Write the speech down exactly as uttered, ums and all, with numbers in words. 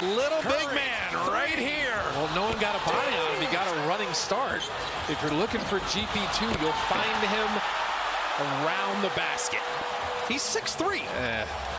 Little big man right here. Well, no one got a body on him. He got a running start. If you're looking for G P two, you'll find him around the basket. He's six three. Eh.